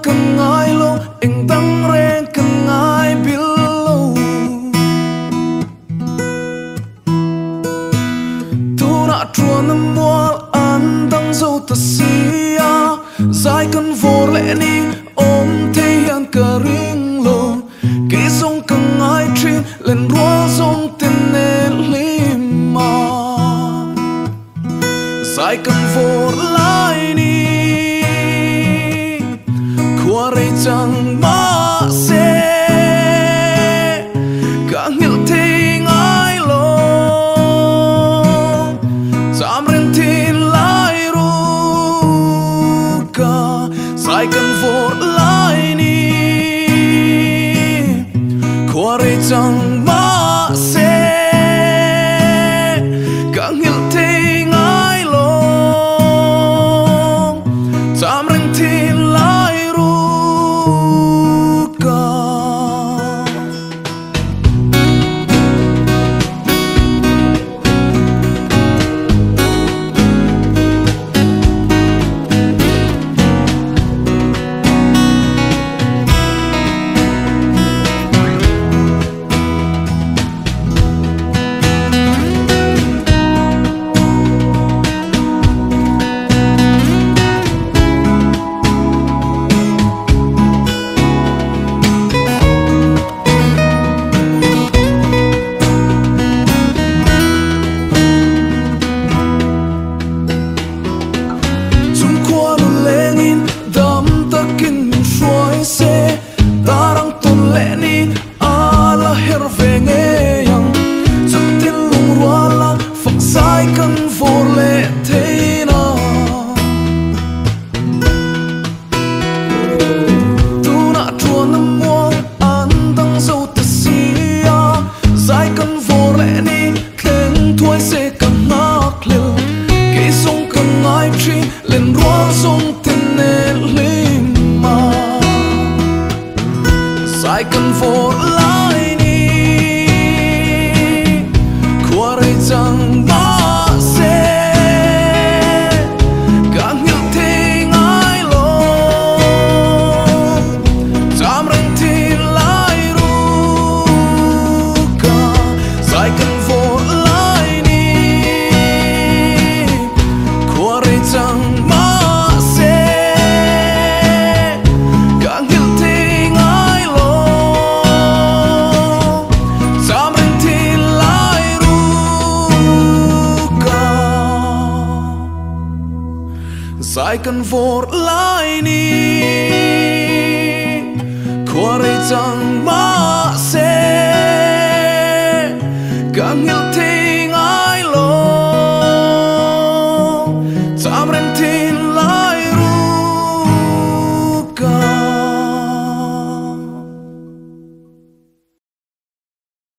cần ai lo anh tăng rèn cần ai biết lâu tu nã chua năm mua ăn tăng dâu ta xia dài cần vô lẽ ni ôm thế hiện cả riêng lo kỹ sông cần ai chuyên lên rùa sông tên nên lima dài cần vô lại ni qua đây chẳng mà sẽ cả hiểu tình ai lo dám lên tin lại ru cả dài cần vô lại ni qua đây chẳng mà sẽ cả hiểu tình ai lo dám lên tin lại lên rùa sông tên nên lima dài cần vô lại ni qua đây chẳng mà sẽ càng hiểu tình ai lo dám rằng tin lại ru cả dài cần vô lại ni qua đây chẳng dài cần vô lại ni qua đây chẳng